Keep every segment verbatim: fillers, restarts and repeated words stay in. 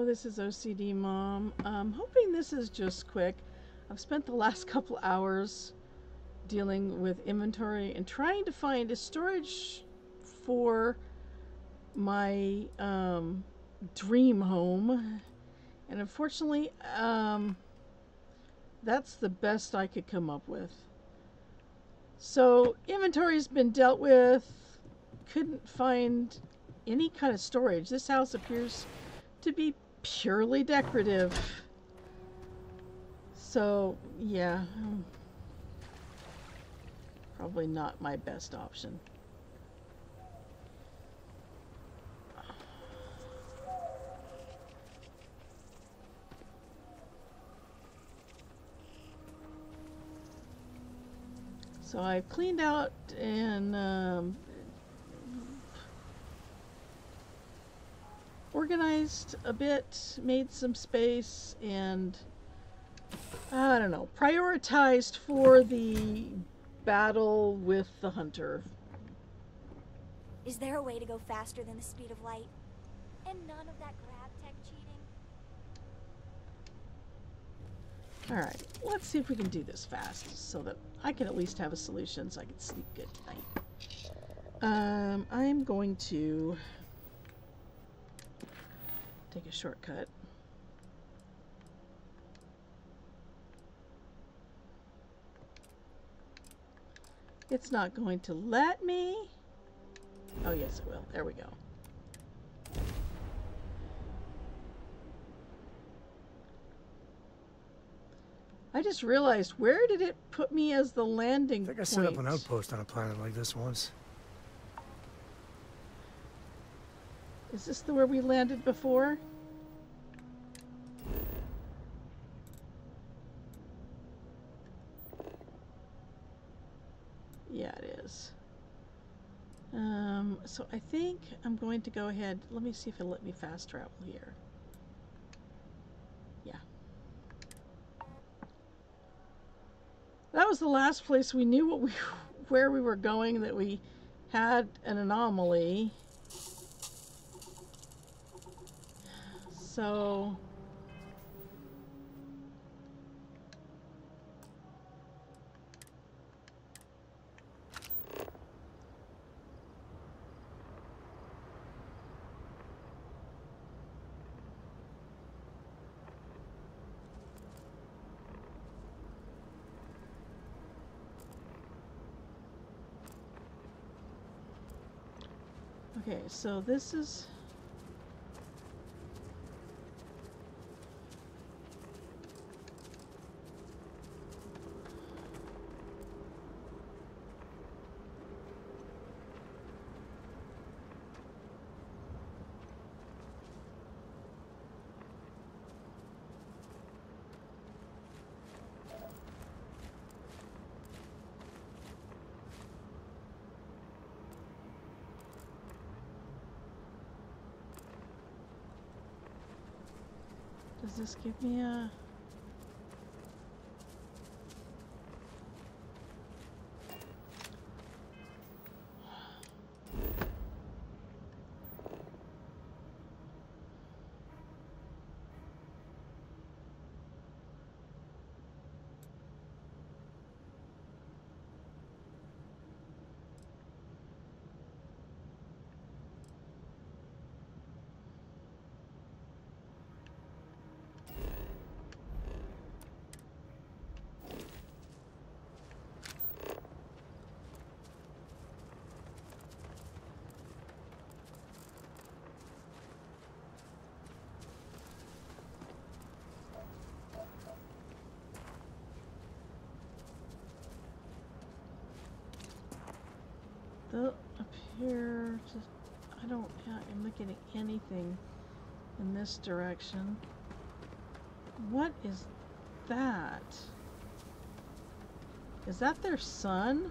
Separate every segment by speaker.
Speaker 1: this is O C D Mom. I'm hoping this is just quick. I've spent the last couple hours dealing with inventory and trying to find a storage for my um, dream home. And unfortunately, um, that's the best I could come up with. So inventory's been dealt with. Couldn't find any kind of storage. This house appears to be purely decorative. So, yeah. Probably not my best option. So I've cleaned out and um, organized a bit, made some space, and I don't know, prioritized for the battle with the hunter.
Speaker 2: Is there a way to go faster than the speed of light? And none of that grab tech cheating?
Speaker 1: Alright, let's see if we can do this fast so that I can at least have a solution so I can sleep good tonight. Um, I'm going to take a shortcut. It's not going to let me. Oh, yes, it will. There we go. I just realized, where did it put me as the landing point?
Speaker 3: I think I set up an outpost on a planet like this once.
Speaker 1: Is this the where we landed before? Yeah, it is. Um, so I think I'm going to go ahead. Let me see if it'll let me fast travel here. Yeah. That was the last place we knew what we, where we were going, that we had an anomaly. So... Okay, so this is... Does this give me a... The, up here, just, I don't, I'm not getting anything in this direction. What is that? Is that their sun?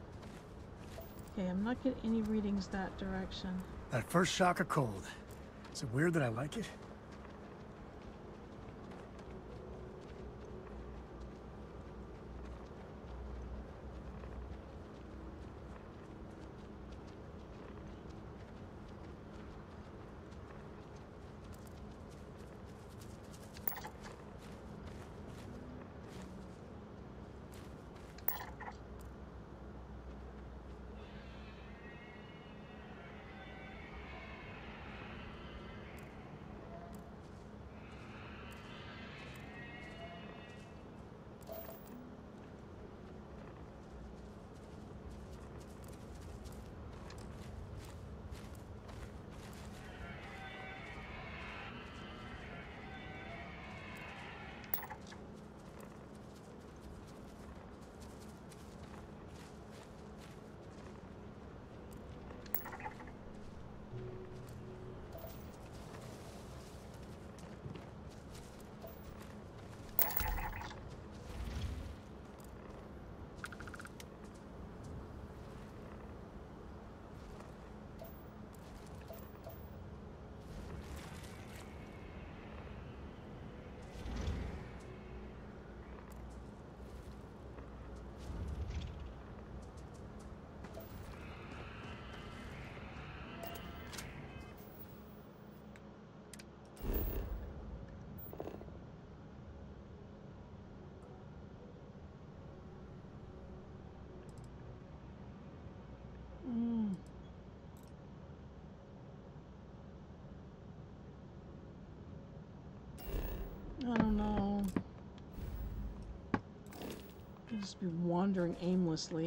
Speaker 1: Okay, I'm not getting any readings that direction.
Speaker 3: That first shock of cold. Is it weird that I like it?
Speaker 1: Mm. I don't know. I'll just be wandering aimlessly.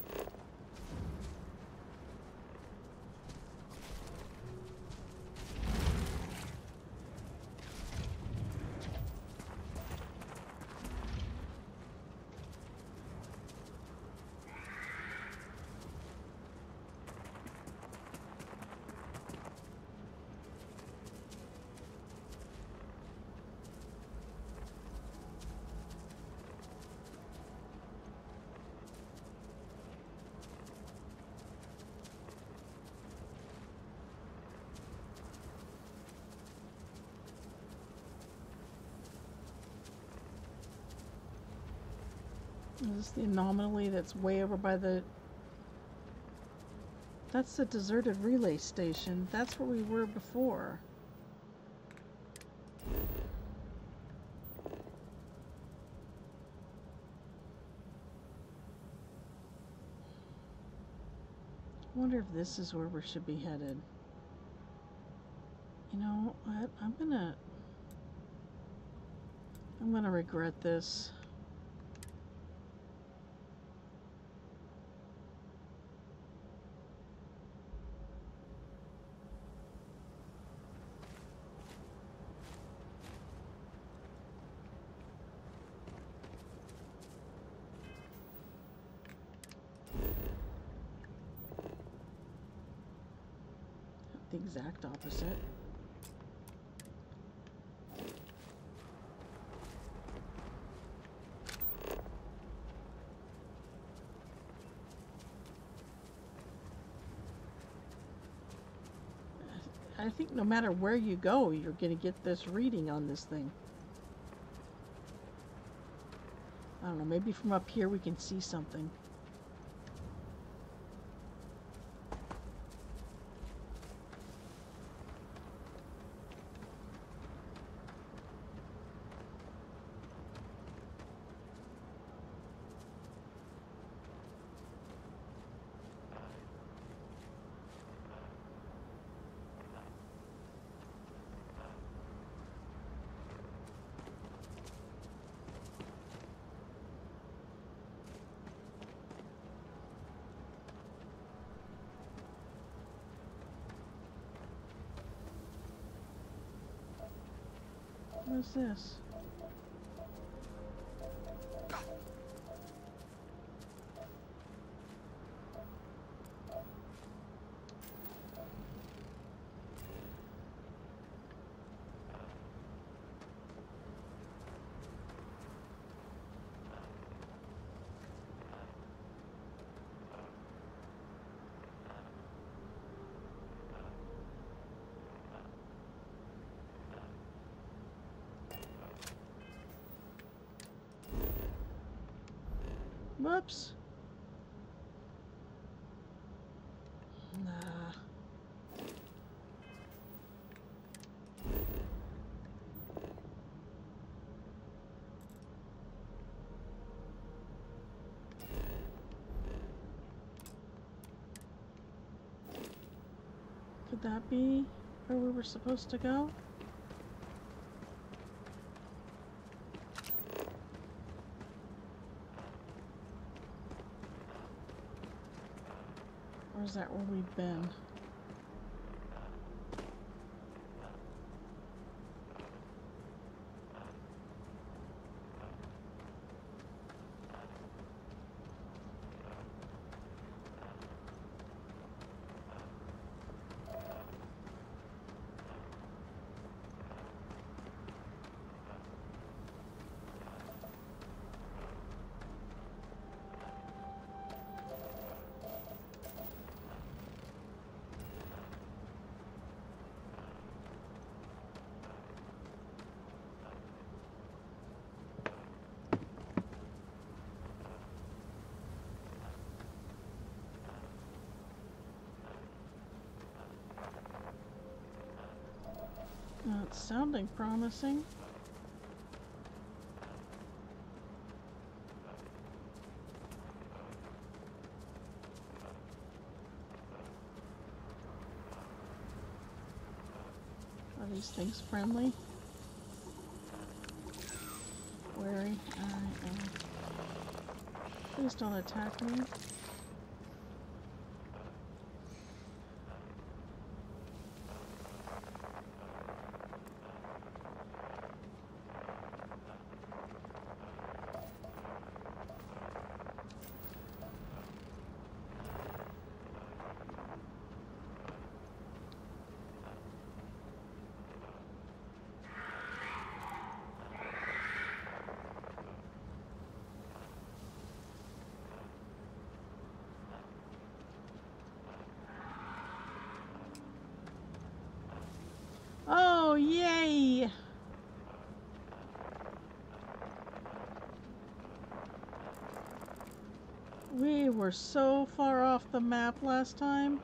Speaker 1: Is this the anomaly that's way over by the... That's the deserted relay station. That's where we were before. I wonder if this is where we should be headed. You know what? I'm gonna... I'm gonna regret this. The exact opposite. I think no matter where you go, you're going to get this reading on this thing. I don't know, maybe from up here we can see something. What's this? Whoops. Nah. Could that be where we were supposed to go? Or is that where we've been? Uh, it's sounding promising. Are these things friendly? Wary. Alright, um, please don't attack me. Oh, yay! We were so far off the map last time.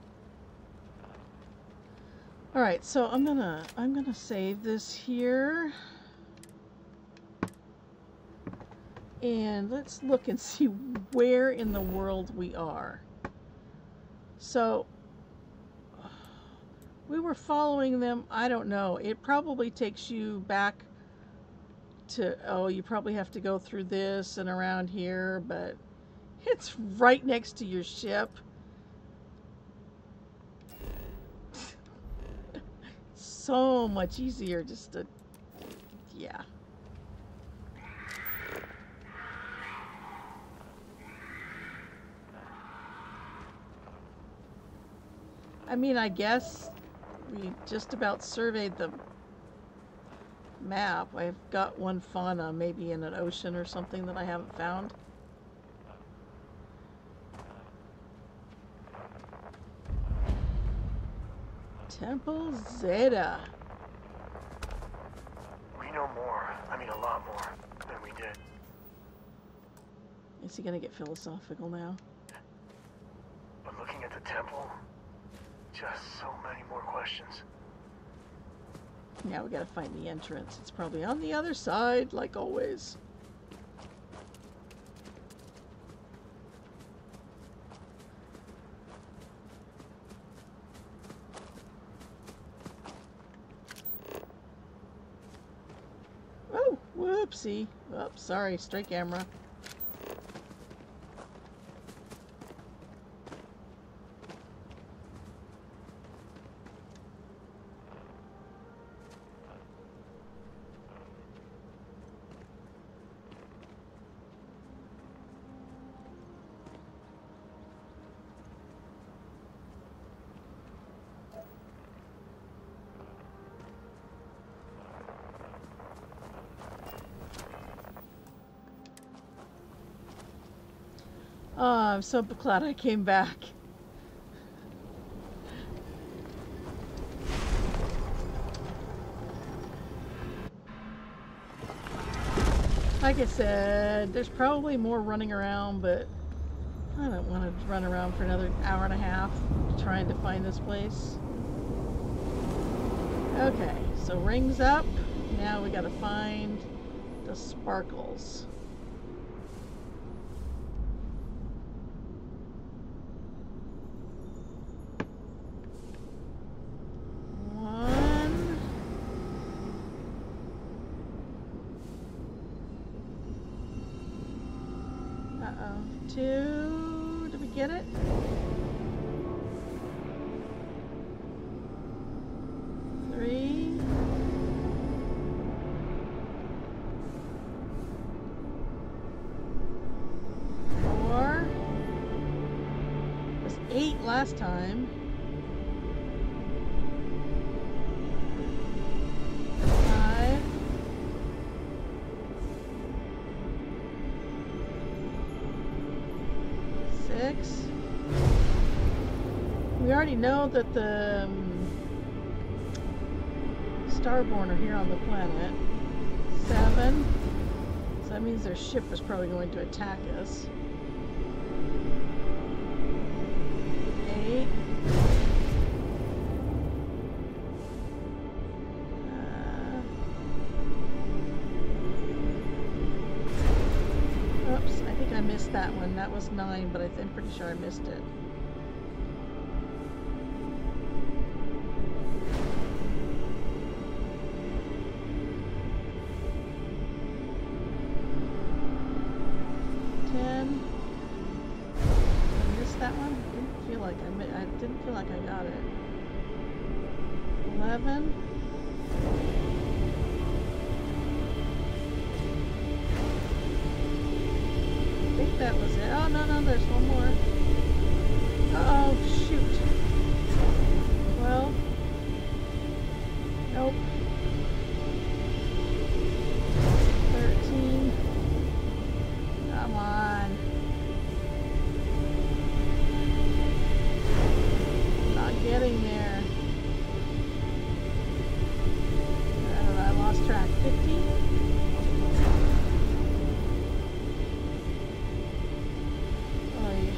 Speaker 1: All right, so I'm gonna I'm gonna save this here, and let's look and see where in the world we are. So we were following them. I don't know. It probably takes you back to, oh, you probably have to go through this and around here, but it's right next to your ship. So much easier just to, yeah. I mean, I guess we just about surveyed the map. I've got one fauna, maybe in an ocean or something that I haven't found. Temple Zeta.
Speaker 3: We know more. I mean, a lot more than we did.
Speaker 1: Is he gonna get philosophical now?
Speaker 3: But looking at the temple, just so many more questions.
Speaker 1: Now we gotta find the entrance. It's probably on the other side, like always. Oh, whoopsie. Oh, sorry, straight camera. Oh, I'm so glad I came back. Like I said, there's probably more running around, but I don't want to run around for another hour and a half trying to find this place. Okay, so rings up. Now we gotta find the sparkles. One. Uh-oh. Two. Did we get it? Three. Four. It was eight last time. Five. Six. We already know that the um, Starborn are here on the planet. Seven. So that means their ship is probably going to attack us. Eight. Uh, oops, I think I missed that one. That was nine, but I th- I'm pretty sure I missed it. Eleven. I think that was it. Oh, no, no, there's one more. Uh-oh, shoot. Twelve. Nope. Thirteen. Come on. Not getting there. Track fifty. Oh, yeah.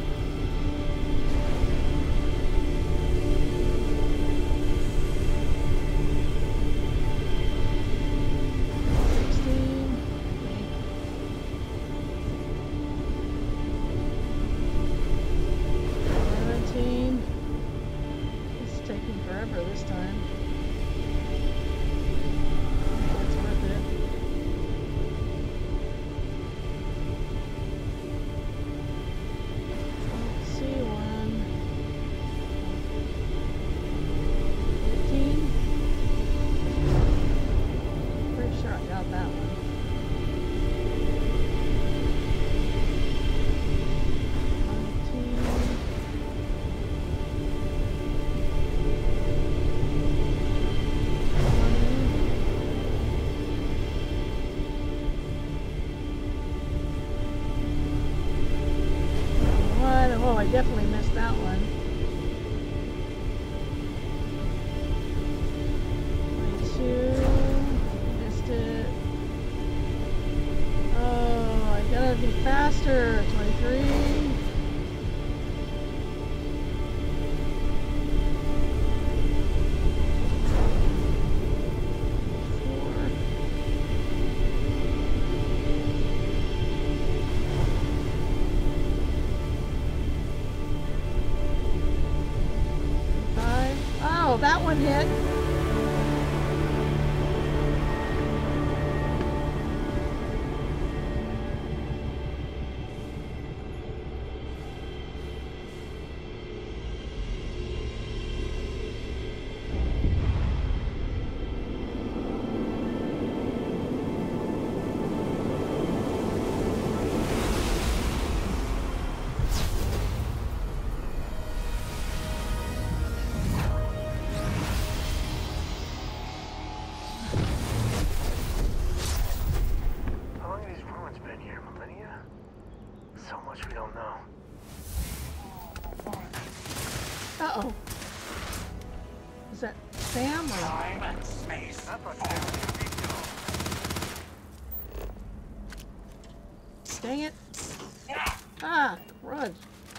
Speaker 1: Sixteen. Seventeen. It's taking forever this time. I definitely missed that one. twenty-two. Missed it. Oh, I gotta be faster. twenty-three. That one hit. Uh-oh. Is that Sam or...
Speaker 4: Time and space.
Speaker 1: Dang it. Ah, crud.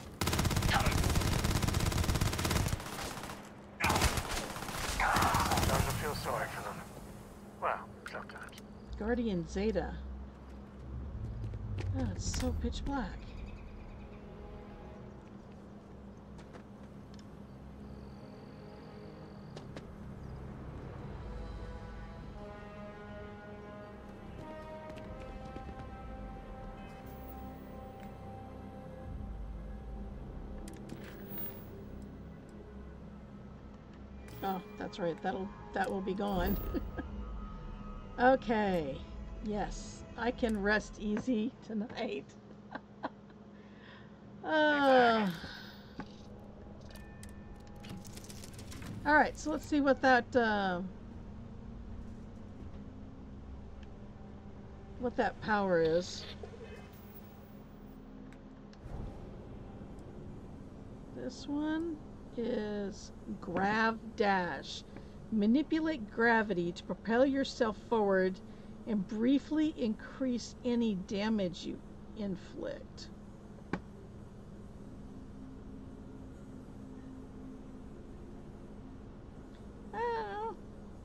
Speaker 3: Starting to feel sorry for them. Well, sometimes.
Speaker 1: Guardian Zeta. Oh, it's so pitch black. Oh, that's right. That'll that will be gone. Okay. Yes, I can rest easy tonight. uh, all right, so let's see what that uh, what that power is. This one is Grav Dash. Manipulate gravity to propel yourself forward and briefly increase any damage you inflict. I don't know.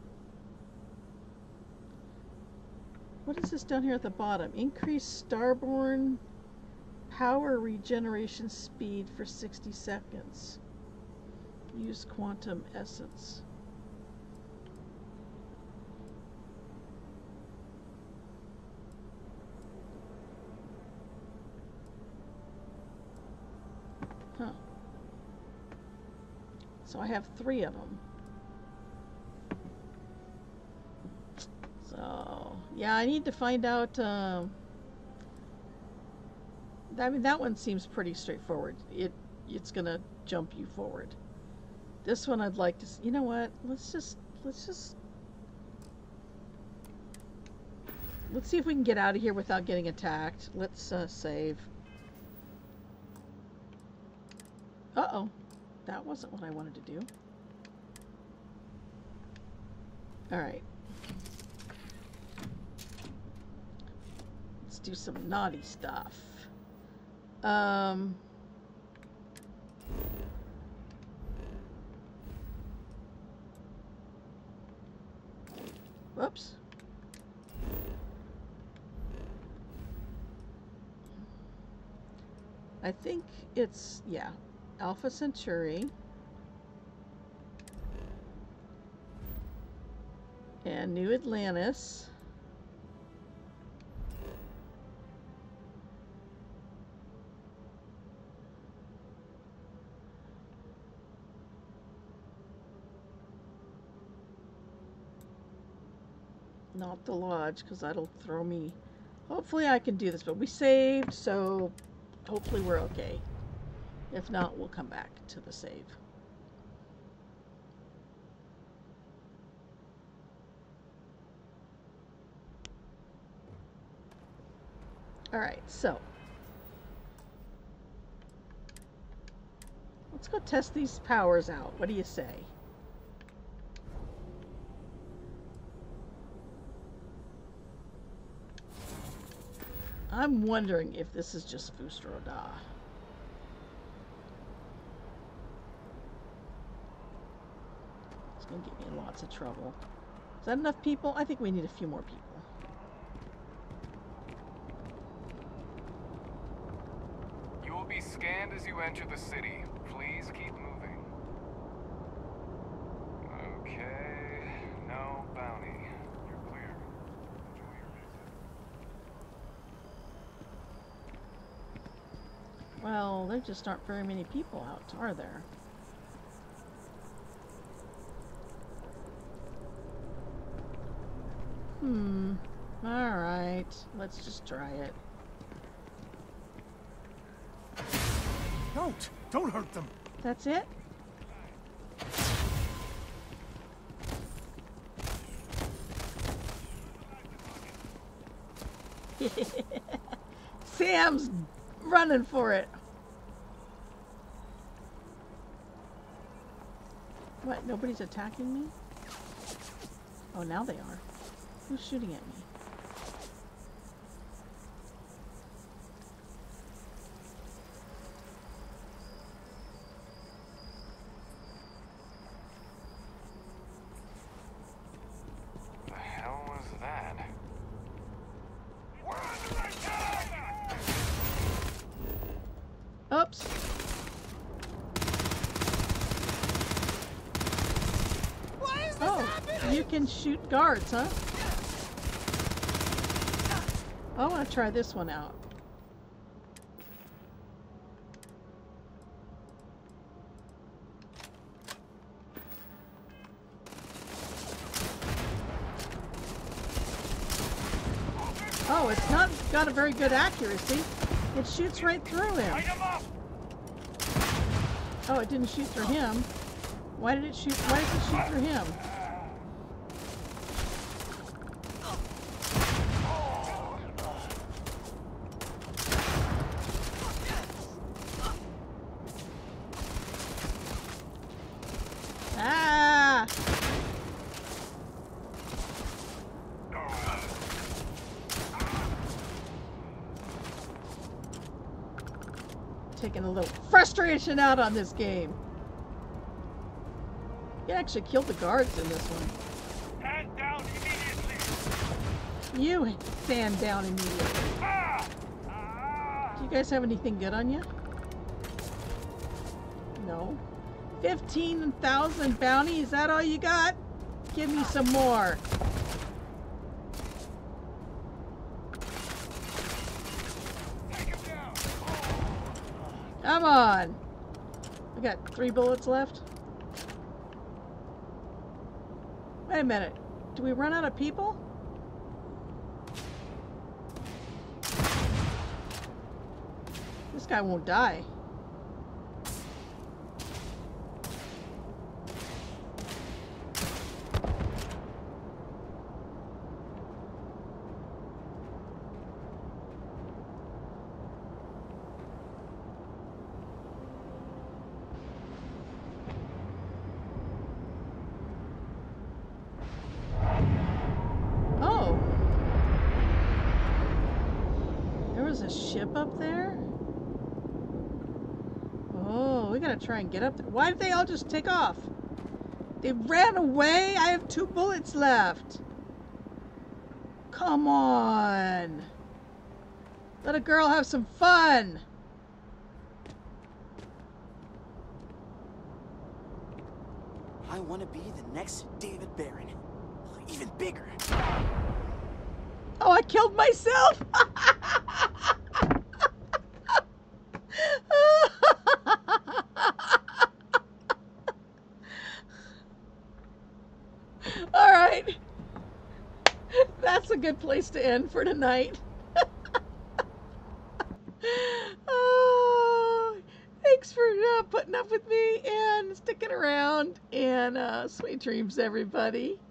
Speaker 1: What is this down here at the bottom? Increase starborn power regeneration speed for sixty seconds. Use quantum essence. Huh. So I have three of them. So, yeah, I need to find out. Um, I mean, that one seems pretty straightforward. It it's gonna jump you forward. This one I'd like to. You know what? Let's just let's just let's see if we can get out of here without getting attacked. Let's uh, save. Uh-oh. That wasn't what I wanted to do. Alright. Let's do some naughty stuff. Um... Whoops. I think it's, yeah. Alpha Centauri and New Atlantis not the Lodge, because that'll throw me. Hopefully I can do this, but we saved, so hopefully we're okay. If not, we'll come back to the save. Alright, so let's go test these powers out. What do you say? I'm wondering if this is just Fusroda. Gonna get me in lots of trouble. Is that enough people? I think we need a few more people.
Speaker 4: You will be scanned as you enter the city. Please keep moving. Okay, no bounty. You're clear. Enjoy your visit.
Speaker 1: Well, there just aren't very many people out, are there? Hmm. Alright. Let's just try it.
Speaker 5: Don't! Don't hurt them!
Speaker 1: That's it? Sam's running for it. What? Nobody's attacking me? Oh, now they are. Who's shooting at me? you can shoot guards, huh? I want to try this one out. Oh, it's not got a very good accuracy. It shoots right through him. Oh, it didn't shoot through him. Why did it shoot? Why does it shoot through him? Ah! Taking a little frustration out on this game. You actually killed the guards in this one.
Speaker 3: Hand down immediately.
Speaker 1: You stand down immediately.
Speaker 3: Ah! Ah!
Speaker 1: Do you guys have anything good on you? No. fifteen thousand bounty? Is that all you got? Give me some more. Come on. We got three bullets left. Wait a minute. Do we run out of people? This guy won't die. A ship up there? Oh, we gotta try and get up there. Why did they all just take off? They ran away? I have two bullets left. Come on. Let a girl have some fun.
Speaker 5: I want to be the next David Barron. Even bigger.
Speaker 1: Oh, I killed myself! Alright. That's a good place to end for tonight. Oh, thanks for uh, putting up with me and sticking around. And uh, sweet dreams, everybody.